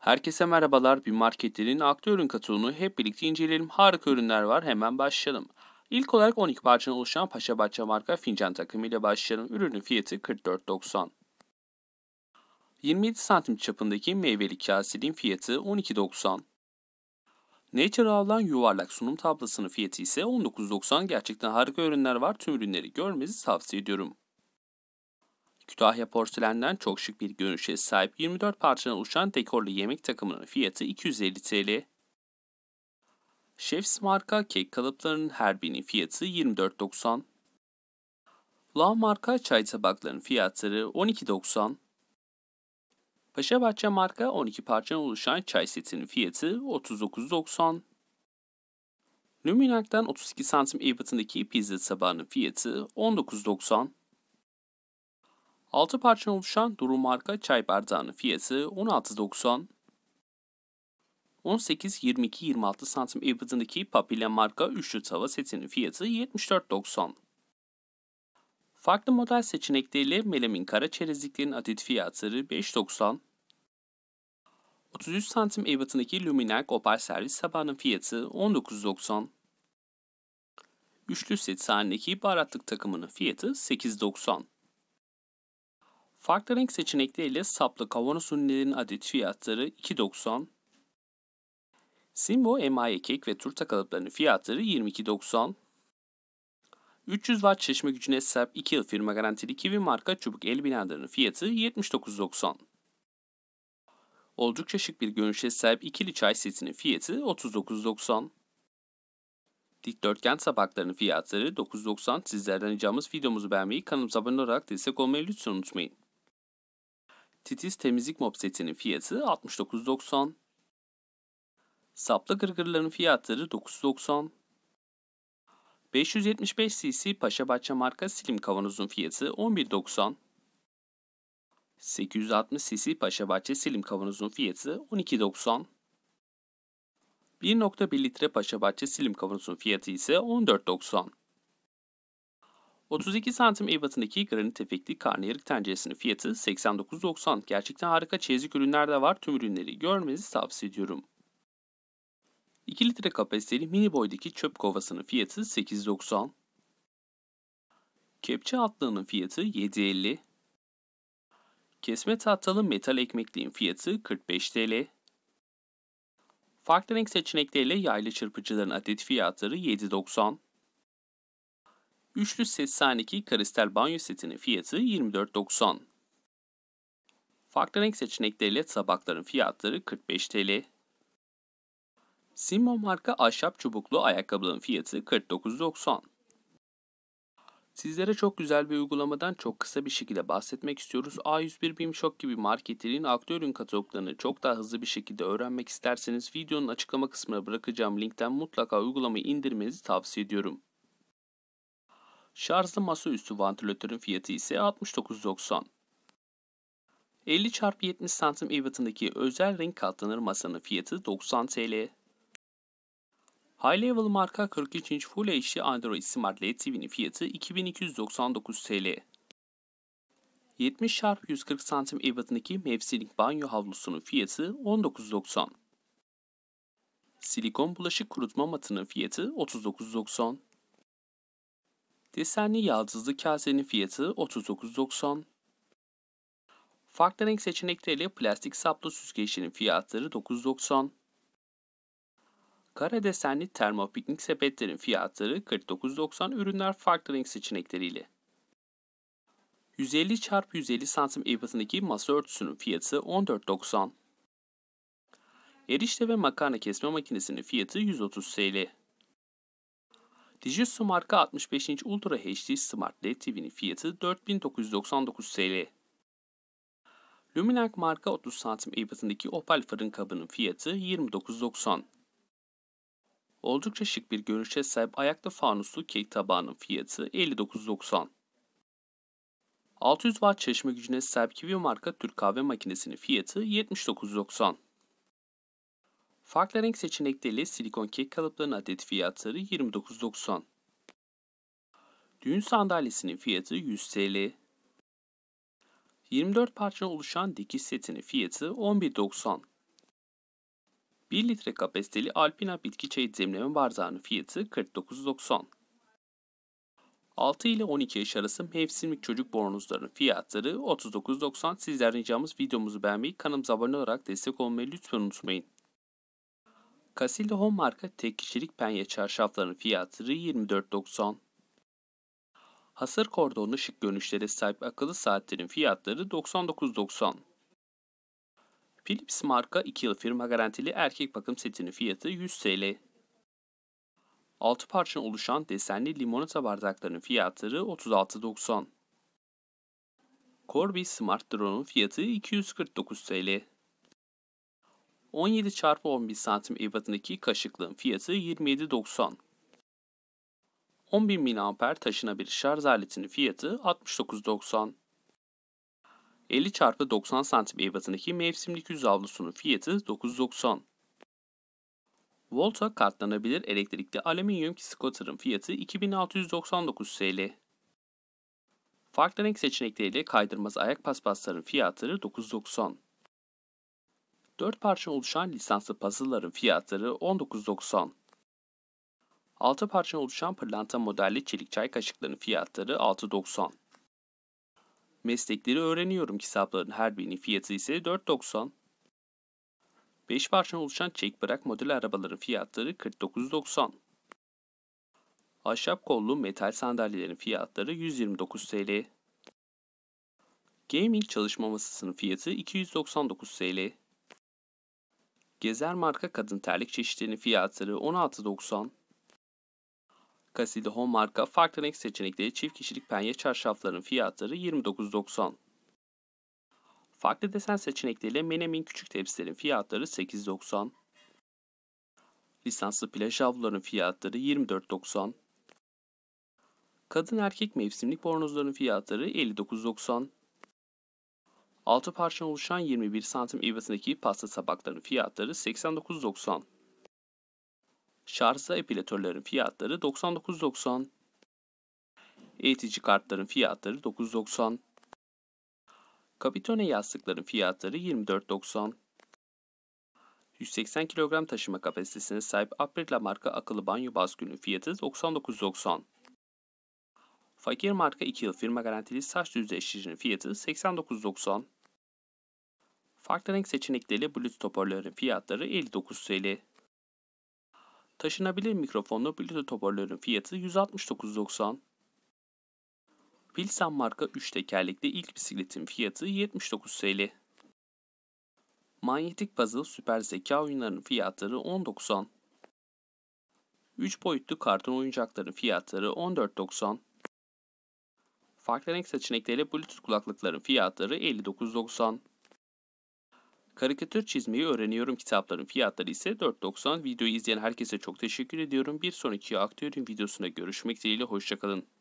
Herkese merhabalar. Bir marketlerin aktüel ürün kataloğunu hep birlikte inceleyelim. Harika ürünler var. Hemen başlayalım. İlk olarak 12 parçadan oluşan Paşabahçe marka fincan takımı ile başlayalım. Ürünün fiyatı 44,90. 27 santim çapındaki meyveli kaseliğin fiyatı 12,90. Natural'dan yuvarlak sunum tablasının fiyatı ise 19,90. Gerçekten harika ürünler var. Tüm ürünleri görmenizi tavsiye ediyorum. Kütahya porselenden çok şık bir görünüşe sahip 24 parçadan oluşan dekorlu yemek takımının fiyatı 250 TL. Chef's marka kek kalıplarının her birinin fiyatı 24,90. Love marka çay tabaklarının fiyatları 12,90. Paşabahçe marka 12 parçadan oluşan çay setinin fiyatı 39,90. Luminar'dan 32 santim ebatındaki pizza tabağının fiyatı 19,90. 6 parçadan oluşan Duru marka çay bardağının fiyatı 16,90. 18, 22, 26 santim ebatındaki Papilya marka üçlü tava setinin fiyatı 74,90. Farklı model seçenekleriyle melamin kara çerezliklerin adet fiyatları 5,90. 33 santim ebatındaki Luminar opal servis tabağının fiyatı 19,90. Üçlü set halindeki baharatlık takımının fiyatı 8,90. Farklı renk seçenekleriyle saplı kavanoz ürünlerinin adet fiyatları 2,90. Simbo emaye kek ve turta kalıplarının fiyatları 22,90. 300 watt çeşme gücüne sahip 2 yıl firma garantili Kiwi marka çubuk el blenderının fiyatı 79,90. Oldukça şık bir görünüşe sahip ikili çay setinin fiyatı 39,90. Dikdörtgen tabaklarının fiyatları 9,90. Sizlerden ricamız videomuzu beğenmeyi, kanalımıza abone olarak destek olmayı lütfen unutmayın. Titiz temizlik mop setinin fiyatı 69,90. Saplı gırgırların fiyatları 9,90. 575 cc Paşabahçe marka slim kavanozun fiyatı 11,90. 860 cc Paşabahçe slim kavanozun fiyatı 12,90. 1,1 litre Paşabahçe slim kavanozun fiyatı ise 14,90. 32 santim ebatındaki granit efektli karnıyarık tenceresinin fiyatı 89,90. Gerçekten harika çeyizlik ürünler de var. Tüm ürünleri görmenizi tavsiye ediyorum. 2 litre kapasiteli mini boydaki çöp kovasının fiyatı 8,90. Kepçe altlığının fiyatı 7,50. Kesme tahtalı metal ekmekliğin fiyatı 45 TL. Farklı renk seçenekleriyle yaylı çırpıcıların adet fiyatları 7,90. Üçlü set sahneki kristal banyo setinin fiyatı 24,90. Farklı renk seçenekleriyle tabakların fiyatları 45 TL. Simmo marka ahşap çubuklu ayakkabıların fiyatı 49,90. Sizlere çok güzel bir uygulamadan çok kısa bir şekilde bahsetmek istiyoruz. A101 BİM gibi marketlerin aktüel ürün kataloglarını çok daha hızlı bir şekilde öğrenmek isterseniz videonun açıklama kısmına bırakacağım linkten mutlaka uygulamayı indirmenizi tavsiye ediyorum. Şarjlı masaüstü vantilatörün fiyatı ise 69,90. 50x70 santim ebatındaki özel renk katlanır masanın fiyatı 90 TL. High Level marka 43 inç Full HD Android Smart LED TV'nin fiyatı 2299 TL. 70x140 santim ebatındaki mevsimlik banyo havlusunun fiyatı 19,90. Silikon bulaşık kurutma matının fiyatı 39,90. Desenli yaldızlı kasenin fiyatı 39,90. Farklı renk seçenekleriyle plastik saplı süzgeçlerin fiyatları 9,90. Kara desenli termopiknik sepetlerin fiyatları 49,90. Ürünler farklı renk seçenekleriyle. 150x150 santim ebatındaki masa örtüsünün fiyatı 14,90. Erişte ve makarna kesme makinesinin fiyatı 130 TL. Dijitsu marka 65 inç Ultra HD Smart LED TV'nin fiyatı 4999 TL. Luminac marka 30 santim ebatındaki opal fırın kabının fiyatı 29,90. Oldukça şık bir görünüşe sahip ayaklı fanuslu kek tabağının fiyatı 59,90. 600 watt çeşme gücüne sahip Kiwi marka Türk kahve makinesinin fiyatı 79,90. Farklı renk seçenekleriyle silikon kek kalıplarının adet fiyatları 29,90. Düğün sandalyesinin fiyatı 100 TL. 24 parçadan oluşan dikiş setinin fiyatı 11,90. 1 litre kapasiteli Alpina bitki çayı demleme bardağının fiyatı 49,90. 6 ile 12 yaş arası mevsimlik çocuk bornozlarının fiyatları 39,90. Sizden ricamız videomuzu beğenmeyi, kanalımıza abone olarak destek olmayı lütfen unutmayın. Casilda Home marka tek kişilik penye çarşaflarının fiyatları 24,90. Hasır kordonlu şık görünüşlere sahip akıllı saatlerin fiyatları 99,90. Philips marka 2 yıl firma garantili erkek bakım setinin fiyatı 100 TL. 6 parçadan oluşan desenli limonata bardaklarının fiyatları 36,90. Corby Smart Drone'un fiyatı 249 TL. 17x11 santim ebatındaki kaşıklığın fiyatı 27,90. 10.000 mAh taşınabilir şarj aletinin fiyatı 69,90. 50x90 santim ebatındaki mevsimlik yüz havlusunun fiyatı 9,90. Volta katlanabilir elektrikli alüminyum scooter'ın fiyatı 2699 TL. Farklı renk seçenekleriyle kaydırmaz ayak paspasların fiyatları 9,90. 4 parça oluşan lisanslı puzzle'ların fiyatları 19,90. 6 parça oluşan pırlanta modelli çelik çay kaşıklarının fiyatları 6,90. Meslekleri öğreniyorum kitapların her birinin fiyatı ise 4,90. 5 parça oluşan çek bırak model arabaların fiyatları 49,90. Ahşap kollu metal sandalyelerin fiyatları 129 TL. Gaming çalışma masasının fiyatı 299 TL. Gezer marka kadın terlik çeşitlerinin fiyatları 16,90. Casilda Home marka farklı renk seçenekleri çift kişilik penye çarşafların fiyatları 29,90. Farklı desen seçenekleriyle Menemin küçük tepsilerin fiyatları 8,90. Lisanslı plaj havluların fiyatları 24,90. Kadın erkek mevsimlik bornozların fiyatları 59,90. 6 parça oluşan 21 santim ebatındaki pasta tabaklarının fiyatları 89,90. Şarjlı epilatörlerin fiyatları 99,90. Eğitici kartların fiyatları 9,90. Capitone yastıkların fiyatları 24,90. 180 kilogram taşıma kapasitesine sahip Aprila marka akıllı banyo baskülünün fiyatı 99,90. Fakir marka 2 yıl firma garantili saç düzleştiricinin fiyatı 89,90. Farklı renk seçenekleriyle Bluetooth hoparlörlerin fiyatları 59 TL. Taşınabilir mikrofonlu Bluetooth hoparlörün fiyatı 169,90. Pilsen marka 3 tekerlekli ilk bisikletin fiyatı 79 TL. Manyetik puzzle süper zeka oyunlarının fiyatları 10,90. 3 boyutlu karton oyuncakların fiyatları 14,90. Farklı renk seçenekleriyle Bluetooth kulaklıkların fiyatları 59,90. Karikatür çizmeyi öğreniyorum kitapların fiyatları ise 4,90. Videoyu izleyen herkese çok teşekkür ediyorum. Bir sonraki aktörün videosunda görüşmek dileğiyle, hoşçakalın.